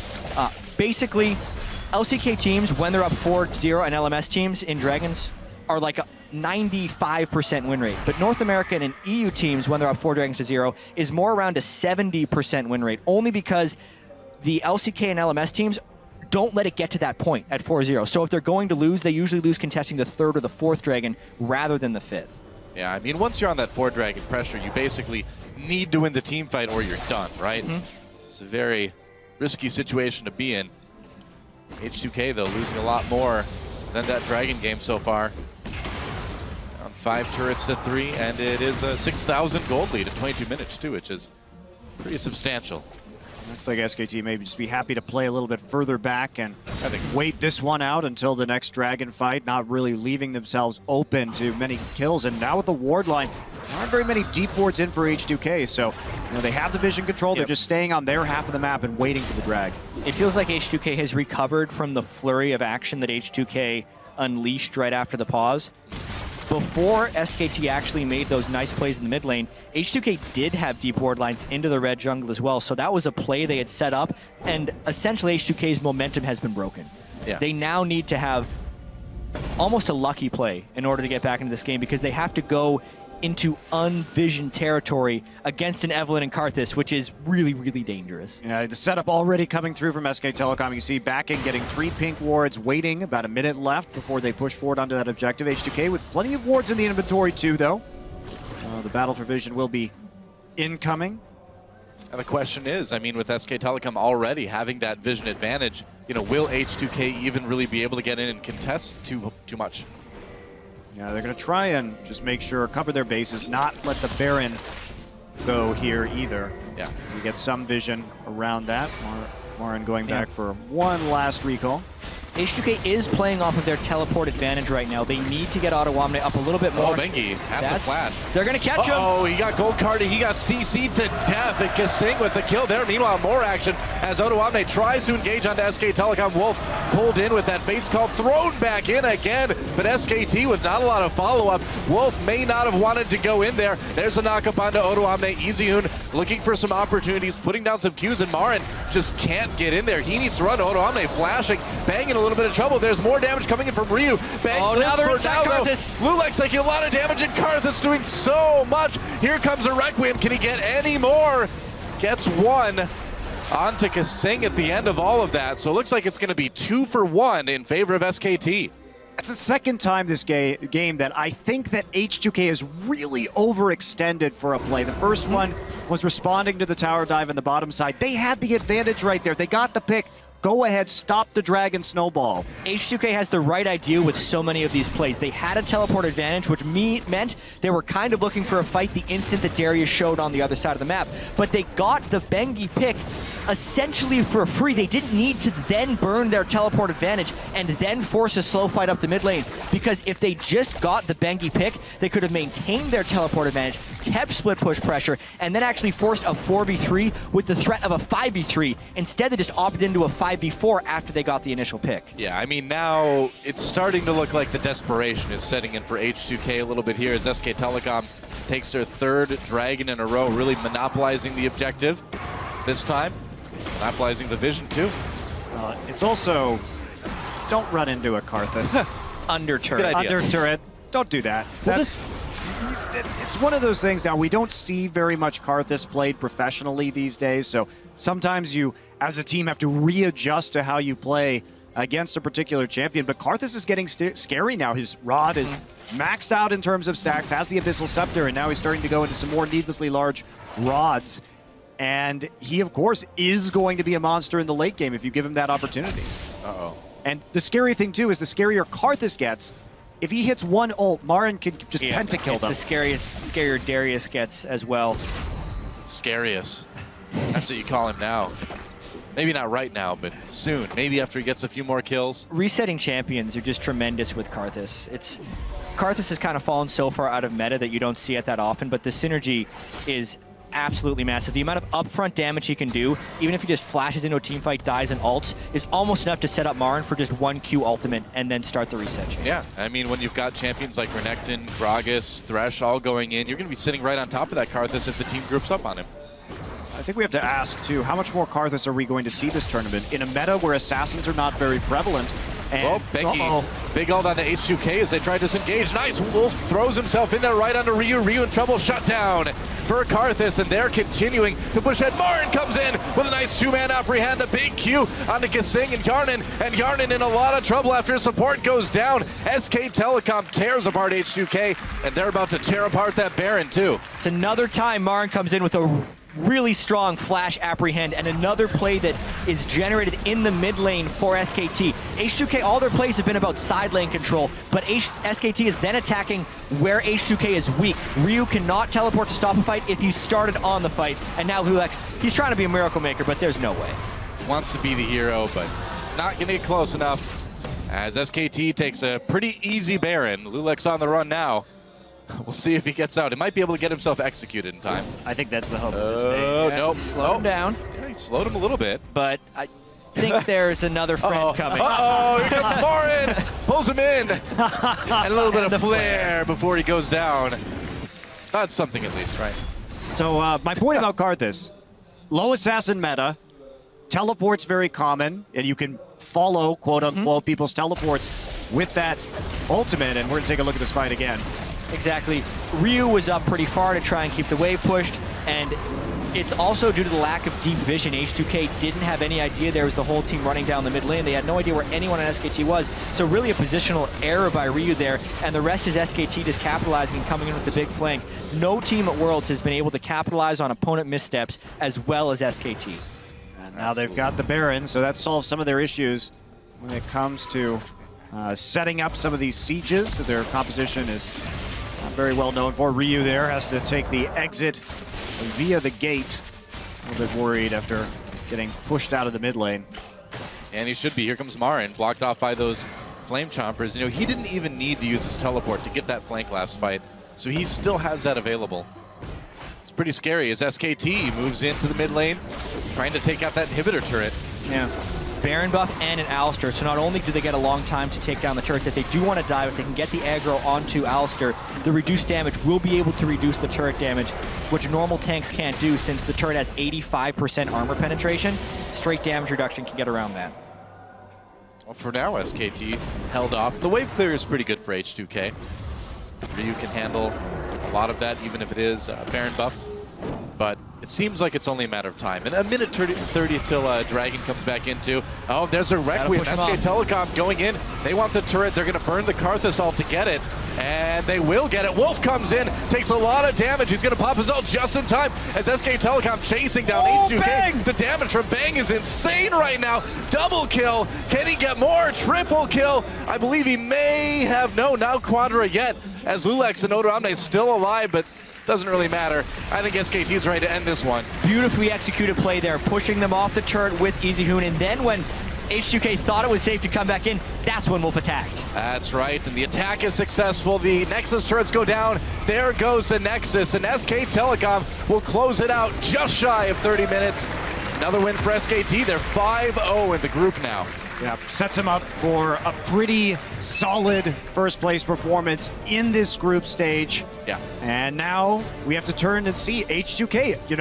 basically, LCK teams, when they're up 4-0, and LMS teams in Dragons are like a 95% win rate. But North American and EU teams, when they're up 4 Dragons to 0, is more around a 70% win rate, only because the LCK and LMS teams don't let it get to that point at 4-0. So if they're going to lose, they usually lose contesting the 3rd or the 4th Dragon rather than the 5th. Yeah, I mean, once you're on that 4 Dragon pressure, you basically need to win the team fight or you're done, right? It's a very risky situation to be in. H2K, though, losing a lot more than that Dragon game so far. Down 5 turrets to 3, and it is a 6,000 gold lead in 22 minutes, too, which is Pretty substantial. Looks like SKT may just be happy to play a little bit further back and wait this one out until the next Dragon fight, not really leaving themselves open to many kills. And now with the ward line, there aren't very many deep wards in for H2K, so they have the vision control. They're just staying on their half of the map and waiting for the drag. It feels like H2K has recovered from the flurry of action that H2K unleashed right after the pause. Before SKT actually made those nice plays in the mid lane, H2K did have deep ward lines into the red jungle as well, so that was a play they had set up, and essentially H2K's momentum has been broken. Yeah. They now need to have almost a lucky play in order to get back into this game, because they have to go into unvisioned territory against an Evelynn and Karthus, which is really, really dangerous. Yeah, the setup already coming through from SK Telecom. You see backing getting 3 pink wards, waiting about a minute left before they push forward onto that objective. H2K with plenty of wards in the inventory too, though. The battle for vision will be incoming. And the question is, I mean, with SK Telecom already having that vision advantage, will H2K even really be able to get in and contest too much? Yeah, they're going to try and just make sure, cover their bases, not let the Baron go here either. Yeah. We get some vision around that. Marin going back for one last recall. H2K is playing off of their teleport advantage right now. They need to get Auto-Omni up a little bit more. Oh, Bengi has the flash. They're going to catch him. Oh, he got gold carded. He got CC'd to death. And Kasing with the kill there. Meanwhile, more action as Auto-Omni tries to engage onto SK Telecom. Wolf pulled in with that Fate's Call, thrown back in again. But SKT with not a lot of follow-up. Wolf may not have wanted to go in there. There's a knock-up onto Auto-Omni. EasyHoon looking for some opportunities, putting down some Qs, and Marin just can't get in there. He needs to run. Auto-Omni flashing, banging a little bit of trouble. There's more damage coming in from Ryu. Bang, now they're inside Karthus. Lulek's taking a lot of damage, and Karthus doing so much. Here comes a Requiem. Can he get any more? Gets one onto Kasing at the end of all of that. So it looks like it's going to be 2 for 1 in favor of SKT. It's the second time this game that I think that H2K is really overextended for a play. The first one was responding to the tower dive in the bottom side. They had the advantage right there. They got the pick. Go ahead, stop the dragon snowball. H2K has the right idea with so many of these plays. They had a teleport advantage, which meant they were kind of looking for a fight the instant that Darius showed on the other side of the map. But they got the Bengi pick essentially for free. They didn't need to then burn their teleport advantage and then force a slow fight up the mid lane, because if they just got the Bengi pick, they could have maintained their teleport advantage, kept split push pressure, and then actually forced a 4v3 with the threat of a 5v3. Instead, they just opted into a 5v4 after they got the initial pick. Yeah, I mean, now it's starting to look like the desperation is setting in for H2K a little bit here as SK Telecom takes their 3rd Dragon in a row, really monopolizing the objective this time. Monopolizing the vision, too. It's also, don't run into a Karthus. Under turret. Under turret. Don't do that. Well, it's one of those things now, we don't see very much Karthus played professionally these days, so sometimes you, as a team, have to readjust to how you play against a particular champion, but Karthus is getting scary now. His rod is maxed out in terms of stacks, has the Abyssal Scepter, and now he's starting to go into some more needlessly large rods. And he, of course, is going to be a monster in the late game if you give him that opportunity. Uh-oh. And the scary thing, too, is the scarier Karthus gets, if he hits one ult, Marin could just pentakill them. It's the scarier Darius gets as well. Scariest. That's what you call him now. Maybe not right now, but soon. Maybe after he gets a few more kills. Resetting champions are just tremendous with Karthus. Karthus has kind of fallen so far out of meta that you don't see it that often, but the synergy is absolutely massive. The amount of upfront damage he can do, even if he just flashes into a teamfight, dies, and ults, is almost enough to set up Marin for just 1Q ultimate and then start the reset chain. Yeah, I mean, when you've got champions like Renekton, Gragas, Thresh all going in, you're going to be sitting right on top of that Karthus if the team groups up on him. I think we have to ask, too, how much more Karthus are we going to see this tournament? In a meta where assassins are not very prevalent. And Bengi, big ult on the H2K as they try to disengage. Nice, Wolf throws himself in there right onto Ryu. Ryu in trouble, shut down for Karthus, and they're continuing to push ahead. Marin comes in with a nice 2-man apprehend, the big Q onto Kasing and Yarnan in a lot of trouble after support goes down. SK Telecom tears apart H2K, and they're about to tear apart that Baron, too. It's another time Marin comes in with a really strong flash apprehend, and another play that is generated in the mid lane for SKT. H2K, all their plays have been about side lane control, but SKT is then attacking where H2K is weak. Ryu cannot teleport to stop a fight if he started on the fight, and now Lulex, he's trying to be a miracle maker, but there's no way. Wants to be the hero, but it's not going to get close enough as SKT takes a pretty easy Baron. Lulex on the run now. We'll see if he gets out. He might be able to get himself executed in time. I think that's the hope of this Oh, thing. nope. Slow him down. Yeah, he slowed him a little bit. But I think there's another friend coming. Uh-oh, here comes Morin. Pulls him in. And a little bit of flare before he goes down. That's something at least, right? So my point about Karthus, low assassin meta, teleport's very common, and you can follow, quote-unquote, people's teleports with that ultimate, and we're going to take a look at this fight again. Exactly. Ryu was up pretty far to try and keep the wave pushed, and it's also due to the lack of deep vision. H2K didn't have any idea there was the whole team running down the mid lane. They had no idea where anyone on SKT was, so really a positional error by Ryu there, and the rest is SKT just capitalizing and coming in with the big flank. No team at Worlds has been able to capitalize on opponent missteps as well as SKT. And now they've got the Baron, so that solves some of their issues when it comes to setting up some of these sieges. Their composition is not very well known for. Ryu there has to take the exit via the gate. A little bit worried after getting pushed out of the mid lane. And he should be. Here comes Marin, blocked off by those Flame Chompers. You know, he didn't even need to use his teleport to get that flank last fight, so he still has that available. It's pretty scary as SKT moves into the mid lane, trying to take out that inhibitor turret. Yeah. Baron buff and an Alistar, so not only do they get a long time to take down the turrets, if they do want to dive, if they can get the aggro onto Alistar, the reduced damage will be able to reduce the turret damage, which normal tanks can't do since the turret has 85% armor penetration. Straight damage reduction can get around that. Well, for now, SKT held off. The wave clear is pretty good for H2K. Ryu can handle a lot of that, even if it is Baron buff. But it seems like it's only a matter of time. And a minute 30 till Dragon comes back into. Oh, there's a Requiem. SK Telecom going in. They want the turret. They're going to burn the Karthus ult to get it. And they will get it. Wolf comes in, takes a lot of damage. He's going to pop his ult just in time as SK Telecom chasing down H2K. Bang! The damage from Bang is insane right now. Double kill. Can he get more? Triple kill. I believe he may have. No, now Quadra yet. As Lulex and Notre Dame still alive, but doesn't really matter. I think SKT is ready to end this one. Beautifully executed play there, pushing them off the turret with EasyHoon, and then when H2K thought it was safe to come back in, that's when Wolf attacked. That's right, and the attack is successful. The Nexus turrets go down. There goes the Nexus, and SK Telecom will close it out just shy of 30 minutes. It's another win for SKT. They're 5-0 in the group now. Yeah, sets him up for a pretty solid first place performance in this group stage. Yeah. And now we have to turn and see H2K. You know,